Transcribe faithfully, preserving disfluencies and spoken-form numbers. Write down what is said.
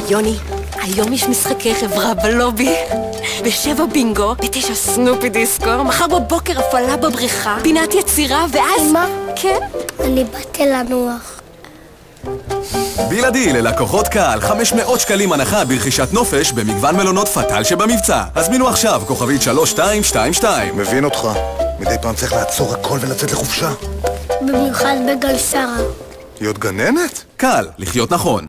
יוני, היום יש משחקי חברה בלובי. בשבע בינגו, בתשע סנופי דיסקו, מחר בבוקר הפעלה בבריכה, פינת יצירה, ואז... אמא? כן? אני באתי לנוח. בלעדי ללקוחות קהל, חמש מאות שקלים הנחה ברכישת נופש במגוון מלונות פטל שבמבצע. הזמינו עכשיו, כוכבית שלוש שתיים שתיים שתיים. מבין אותך. מדי פעם צריך לעצור הכל ולצאת לחופשה. במיוחד בגל שרה. להיות גננת? קל, לחיות נכון.